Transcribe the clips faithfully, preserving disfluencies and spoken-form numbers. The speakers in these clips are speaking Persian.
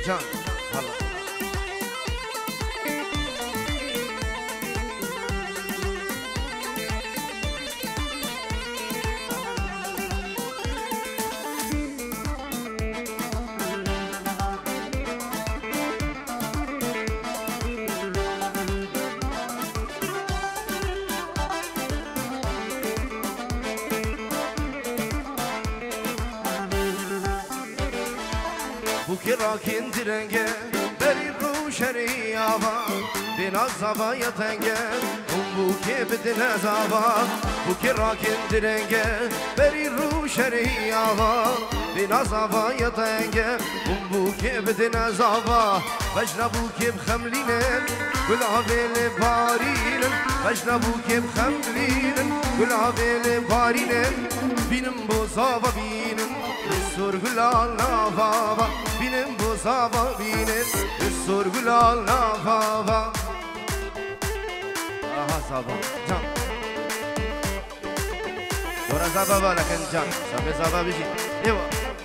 جان هلا راكن درنگه بری رو شریعه بنا زبای تنگه اون بو که بدن زبا بو که راکن درنگه بری رو شریعه بنا زبای تنگه اون بو که بدن زبا بجنا بو که بخملینن گلابل بارینن بجنا بو که بخملینن گلابل بارینن بینم بو زبا بینن سرگلال نافا بینم بو زبا بینن سرگلال نافا آها زبا جان دورا زبا با لکن جان سبه زبا بشی ایوا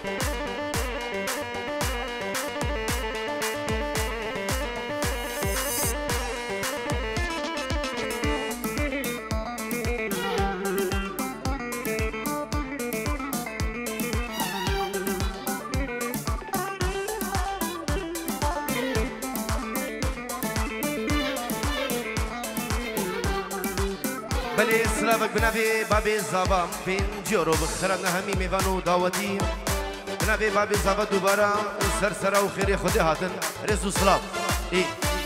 بله سلامك بنابي بابي زبا بين جورو بخرنا همي ميفانو داوتي بنابي بابي زبا دوباره سرسره وخيري خدي هاتن رزو سلام اي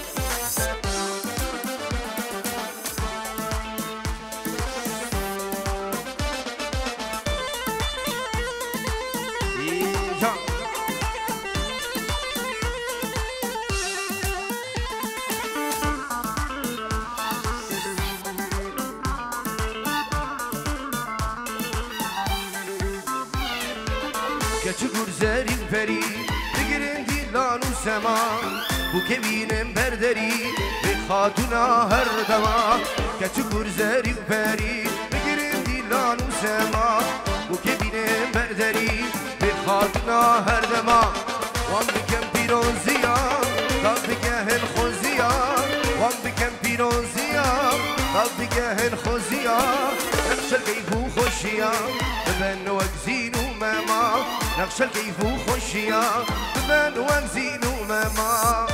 بگیرن دیلان و سما بو که بینم برداری به خاتونا هر دما کچو گرزری و پری بگیرن دیلان و سما بو که بینم برداری به خاتونا هر دما وان بکم پیروزیا تا بگهن خوزیا وان بکم پیروزیا تا بگهن خوزیا نقش الكيف وخشيا ببن وكزين وماما نقش الكيف وخشيا ببن وكزين وماما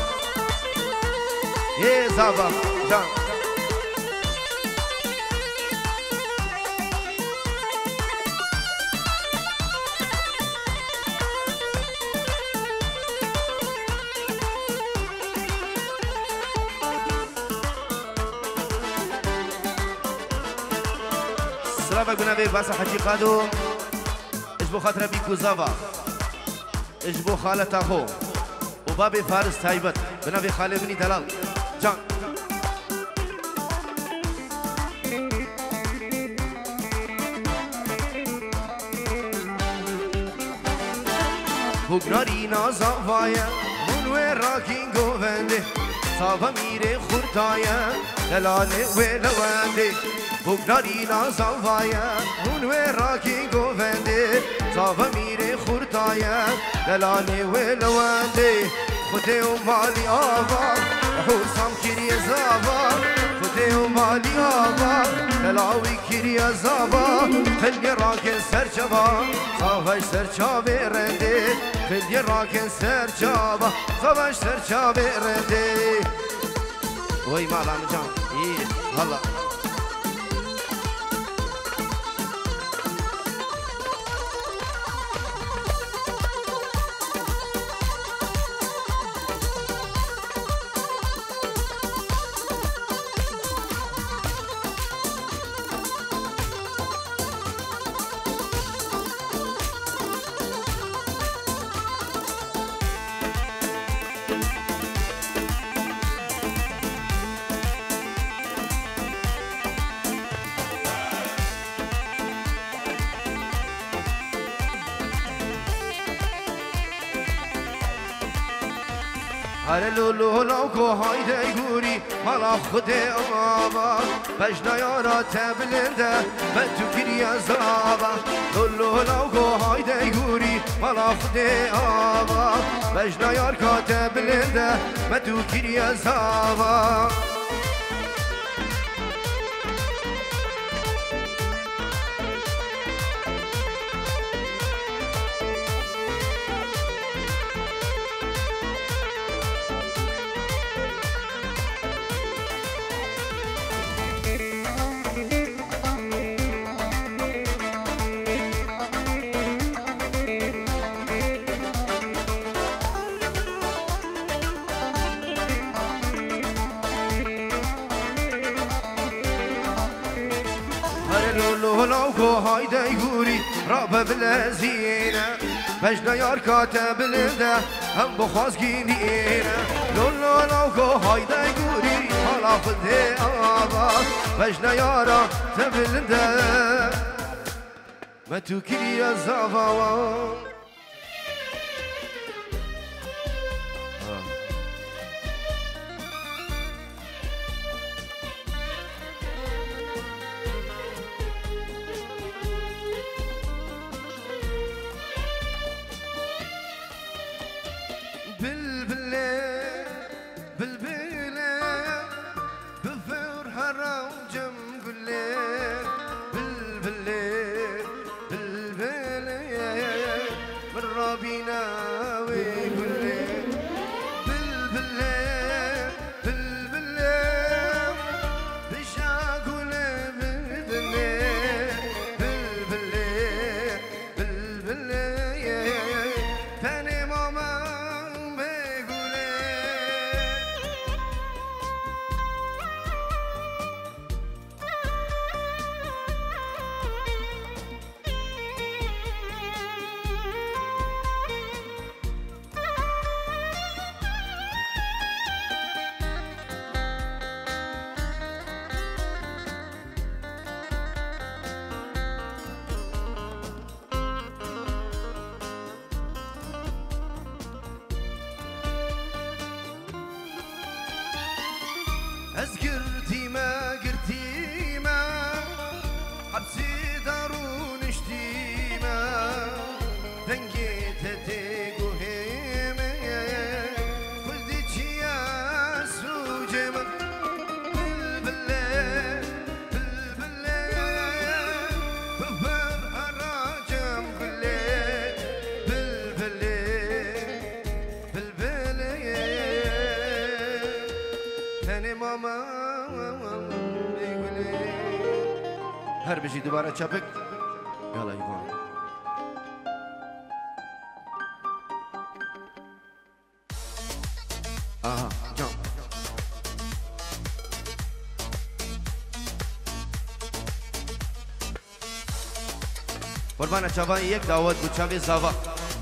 يا زابا جان سلامك بنابي باسا حجي قادو اجبو خاطر بيكو زافا اجبو خالة اخو وبابي فارس تايبت بنابي خالي بني دلال جان بوغناري نازافايا منوي راكين غوفندي صافا ميري خورتايا دلالي ولواندي بوغناری نازاوایا منوی راکی گوونده صافا میره خورتایا دلاله ولوانده خده و مالی آوا حوسام کری زاوا خده و مالی آوا دلاوی کری زاوا خلقی راکن سرچابا صافاش سرچابه رنده خلقی راکن سرچابا صافاش سرچابه رنده وی مالام جان ایه هلا هر لولو لوکو هایده گوری مالا خود آبا بجنا یارا تبلنده به تو گیری از آبا لولو لوکو هایده گوری مالا خود آبا بجنا یار کا تبلنده به تو گیری از آبا لولو هایده گوری را ببلزینه بجنا یار کاتب لنده هم بخواست گینینه لولو هایده گوری حالا خده آباد بجنا یارا تبلنده ما تو کلی از آباد از گردیمه گردیمه حبسی دارون اشتیمه دنگی تدگو همه کلدی چیه سوجمه بلبله بلبله بفر حراجم گله بلبله بلبله تنی ماما هر بشی دوباره چپک یالا ایوان آها جان قربان چوان یک دعوت بود چوی زاوا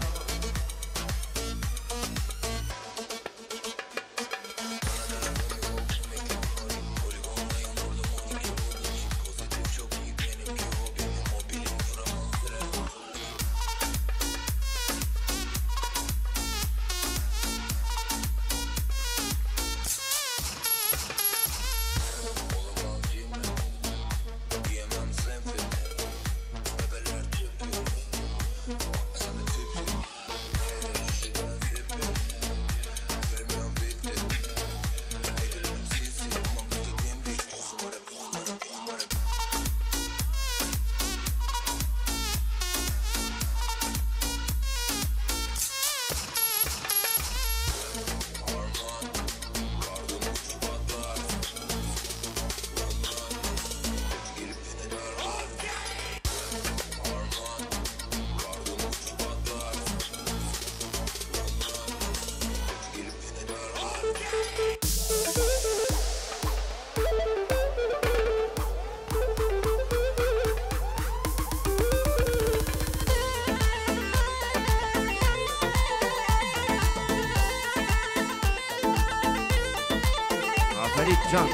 فرید جان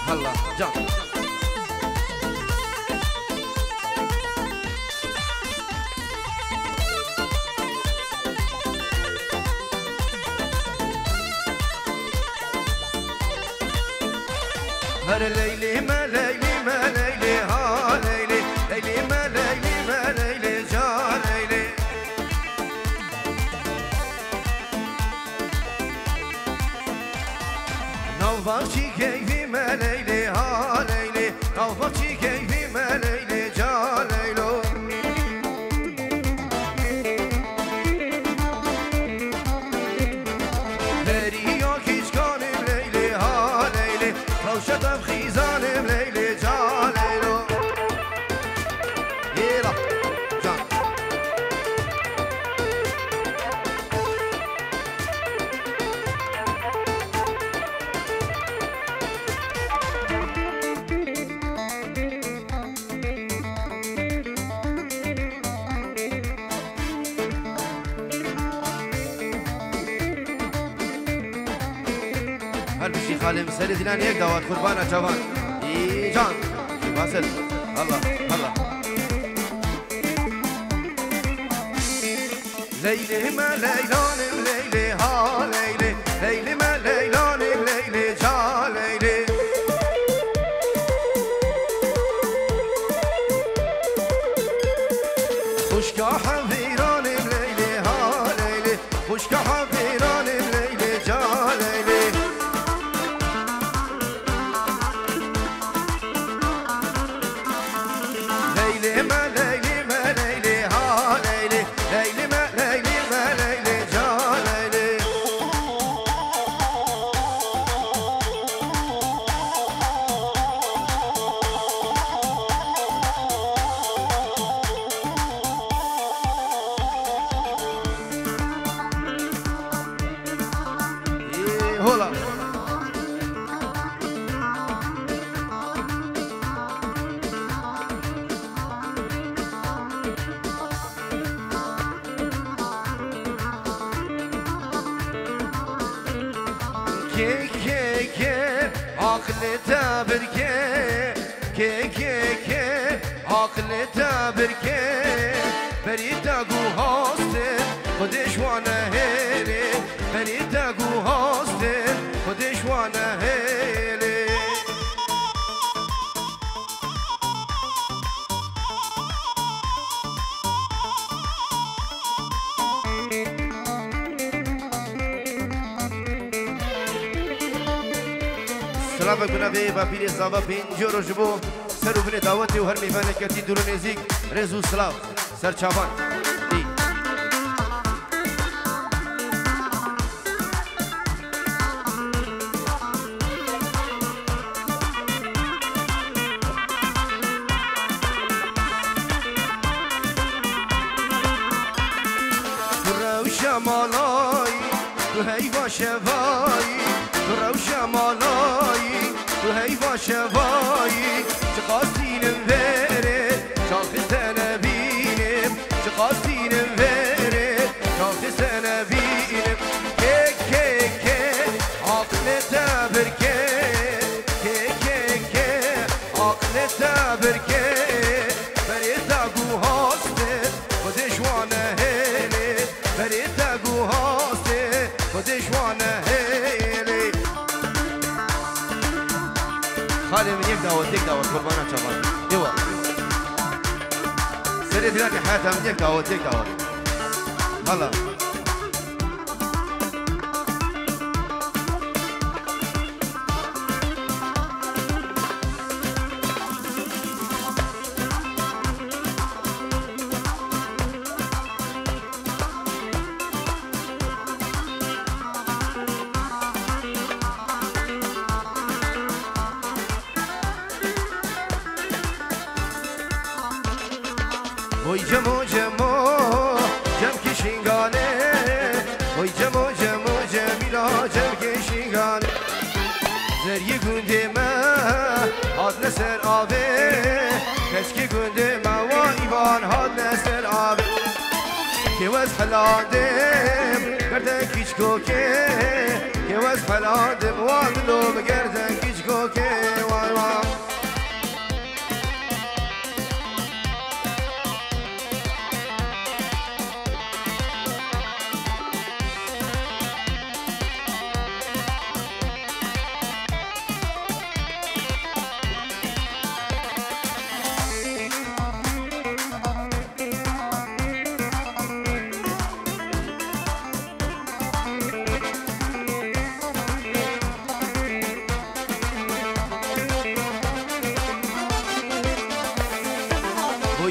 هلا جان هر ليلي ما ليلي ما ليلي ها ليلي ليلي ما ليلي ما ليلي جا ليلي نوفاكي كيفي ما ليلي ها ليلي نوفاكي كيفي ما ليلي جا ليلو دريا كيش كانم ليلي ها ليلي روشة بخيزانم ليلي جا ليلو يلا جان هر بشي خالي مسالي دلان هيك دوات قربانا جوان اي جان شي باسل الله الله ليلي ما ليلانم ليلي ها ليلي ليلي ما ليلانم ليلي جا ليلي خشكا حفيرانم ليلي ها ليلي خشكا حفيرانم ليلي جا ليلي ليلي ما ليلي ما ليلي ها ليلي ليلي ما ليلي ما ليلي جا ليلي إيه هولا كي كي كي عقل تبركي كي كي كي عقل تبركي بريد اقو هاستن خودش وانا هيلي بريد اقو هاستن خودش وانا هيلي سلام کنه به با پیر صاحب پنجو رجبو سر بن دعوت و هر میفانه کتی دور نزیک رزو سلام سر چابان دی تو شمالای تو هیوا شوایی تو رو شمالایی تو هیوا شوایی چه قاستینم وره شاخ سنبینم چه قاستینم وره شاخ سنبینم که که که عقل تبرکه که که که عقل تبرکه برید اگو هاسته خودش وانه هیله برید اگو هاسته خودش وانه هیله خالي من يك دعوة يك دعوة قربانا شباب يوا سريت لك حياتها من يك دعوة يك دعوة هلا وای جمو جمو جم کشینگانه وای جمو جمو جمیلا جم کشینگانه زری گونده ما هاد نسر آبه کس که گونده ما و ایوان هاد نسر آبه که وز حلادم گردن کیچ کوکه که وز حلادم و دلو بگردن کیچ کوکه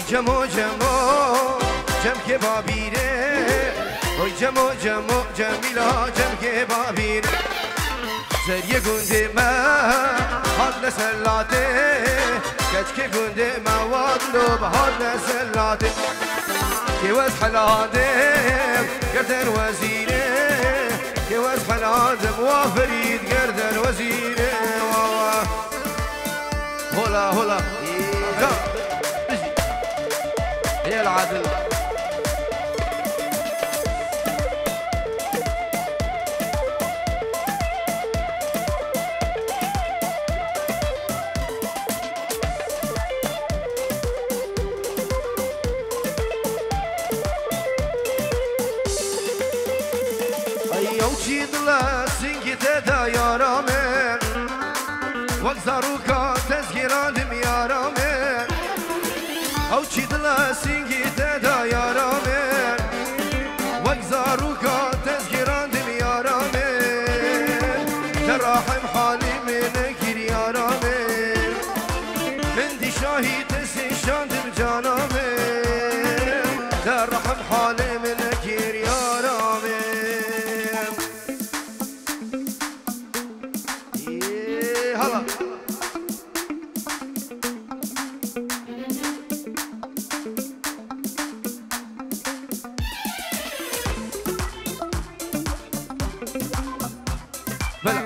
جمو جمو جم که بابیره وای جمو جمو جمیلا جم که بابیره زریه گنده من حال نسلاته کچ که گنده من وادلو به حال نسلاته که وز حلادم گردن وزیره که وز حلادم وافرید گردن وزیره هلا هلا هي العدل ايو جيدلا سنجد دا يارامن وقزاروكا تذكيران دميارامن او جيدلا سنجد دا يارامن وقزاروكا تذكيران دميارامن تراحم حالي من كريارامن من دي شاهي تسيشان دم جانامن تراحم حالي من كريارامن هلا بلا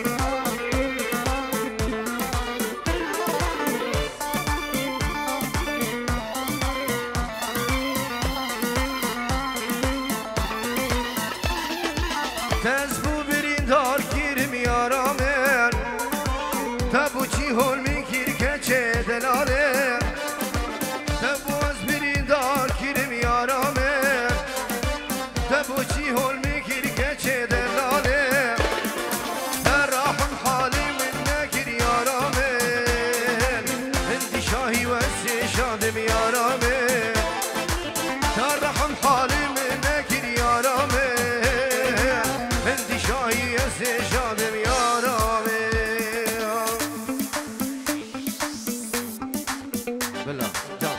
تزبو برين دار كيرم يارامن تبو چی هول میگیر که چه دلاله تبو از برین دار کیرم یارامه تبو چی هول میگیر که چه دلاله در راحم حالی من نگیر یارامه هندی شاهی و شادم یارامه در راحم حالی من نگیر یارامه هندی شاهی و شادم یارامه بلا جان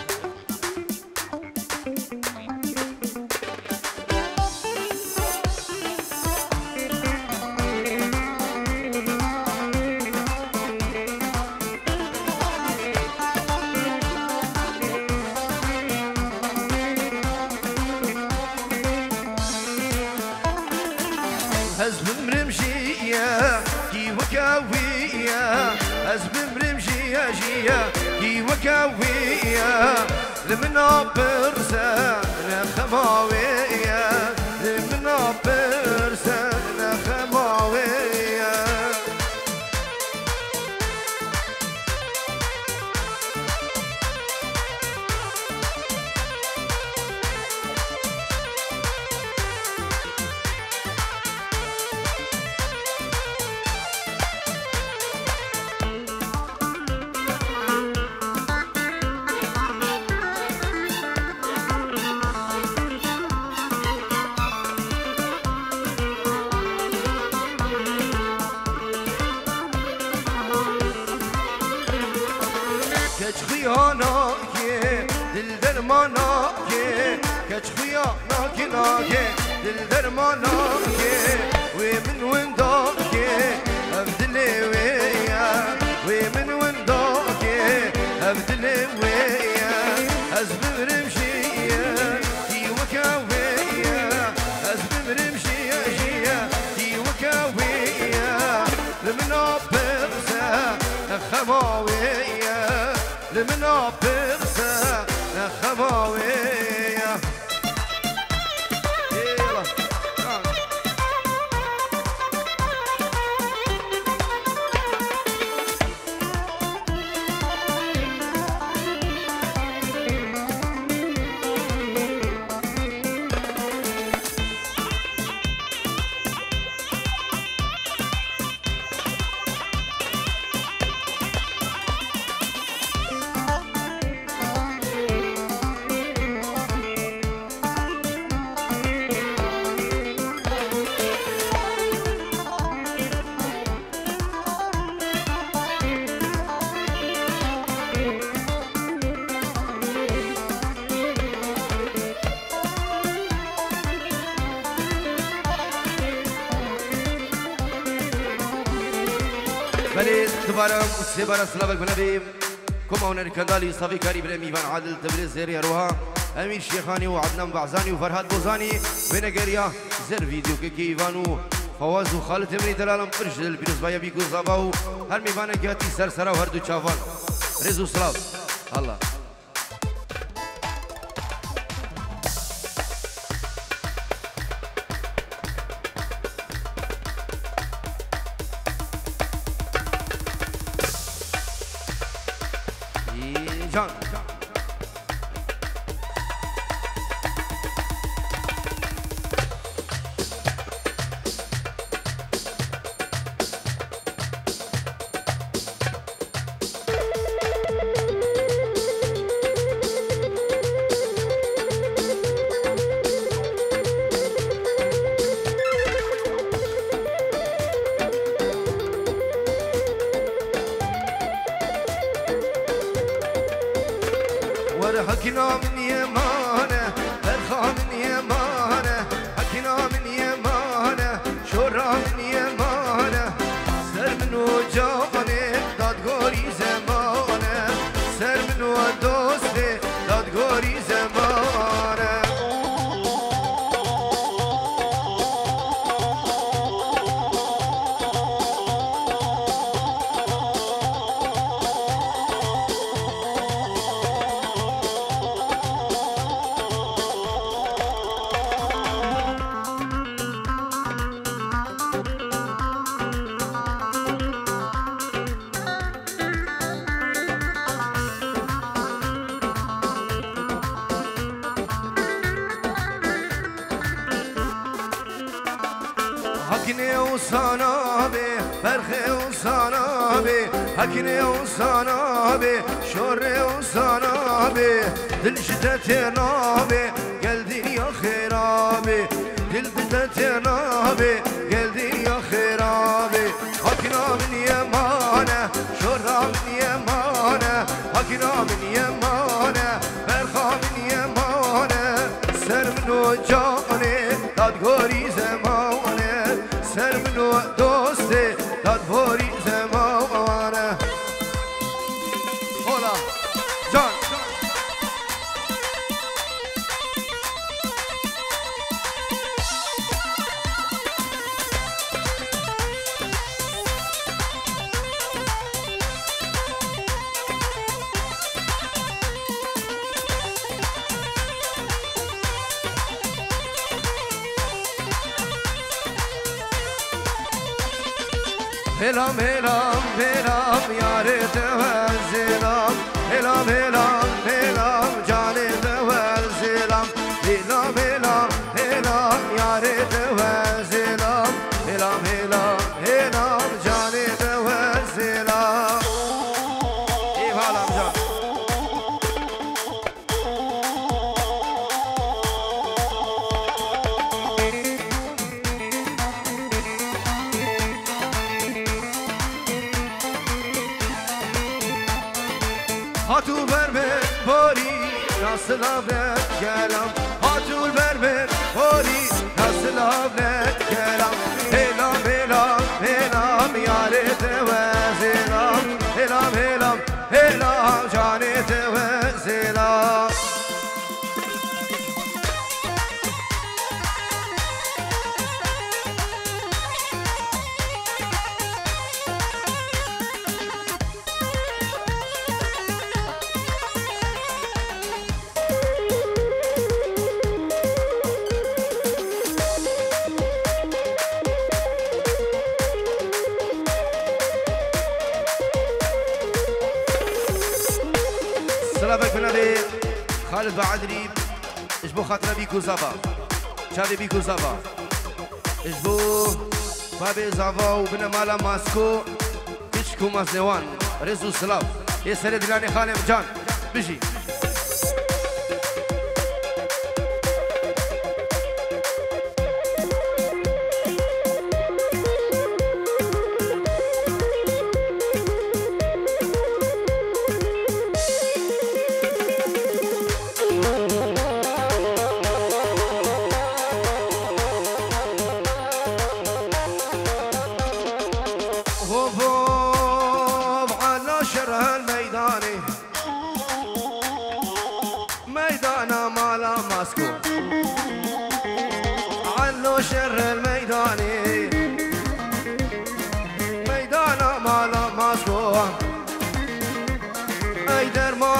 حزب مرمشية كي وكاوية حزب مرمشية جية كي وكاوية لمنا برسة نخماوية لمنا برسة نخماوية کچ خیانا که دل درمانا که کچ خیانا که ناکه دل درمانا که و من وندا که افدلی ویا و من وندا که افدلی ویا از بمرمشیه کی وکاویا از بمرمشیه جیا کی وکاویا لمنا برسه خماویا لمنا برسه خماويه يلا بله دوباره سه بار سلام بنبیم كما هناك كندالي صافي كاري بن ميفان عادل تبريز زير يروها امير شيخاني وعدنان بعزاني وفرهاد بوزاني بنغريا زر فيديو كيفانو فواز وخالد امري دلالم برج البيروز بايا بيكو زاباو هر ميفان كاتي سرسرا وهر دو چافان رزو سلاف الله جان حكينا من يمانه برخا من يمانه حكينا من يمانه شورا من يمانه سر من وجانه دادگاری زمانه سر من و دوسته دادگاری زمانه حكيني وصانا بي برخي وصانا بي حكيني وصانا بي شوري وصانا بي دل شدتنا بي قل دنيا خرابي دل شدتنا بي قل دنيا خرابي حكينا من يمانه شورا من يمانه حكينا من يمانه برخا من يمانه سر من وجانه دادگاری زمانه سر منو دوسته دادگاری زمانه هولا جان هلام هلام هلام یار دوال زلام هلام هلام هلام جان دوال زلام هلام هلام هلام یار دوال زلام هلام هلام هلام جان دوال زلام ای حالم جان هاتو بربر باری nasıl avret gelam Hatul berber bori nasıl avret gelam Helam helam helam yâre tevezilam Helam helam helam cane tevezilam سلامك بنادي خالد بعدري اجبو خاطر بيكو زافا شادي بيكو زافا اجبو بابي زافا وبنا مالا ماسكو بيشكو مازنوان رزو سلاف يسري دلاني خالد جان بيجي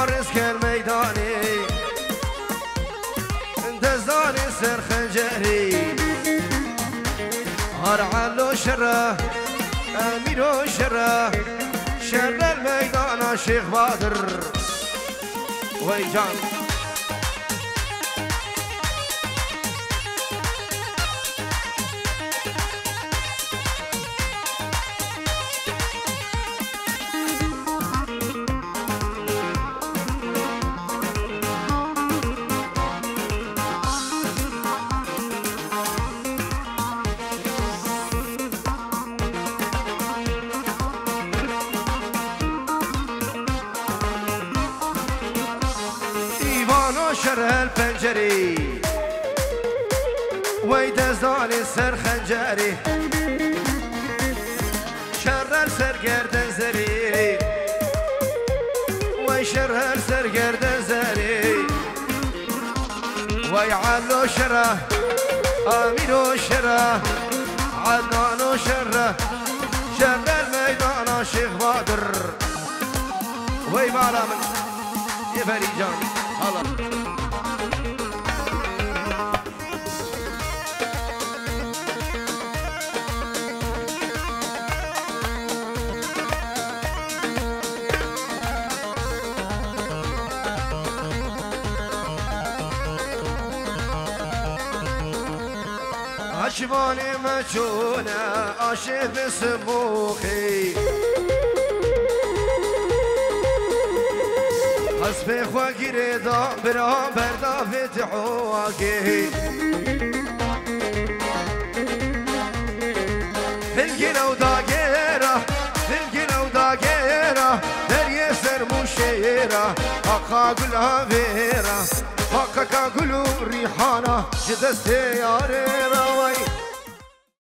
بارز كالميداني دزاني سر خنجري هرعلو شره أميرو شره شر الميدان شيخ بادر ويجان شر البنجري ويدزاني سر خنجري شر السر قردن زري ويشر السر قردن زري ويعلو شره امينو شره عدنانو شره شر الميدان شيخ بادر ويمالا من يفري جاني الله عشباني مجونة عاشق سموخي حسبي خواكي رضا برا بردا فتحواكي الجنة وداقيرة الجنة وداقيرة دريا سر مشيرة حقا قلها فيرة حقا قلو ريحانة جدستي يا ريرة وي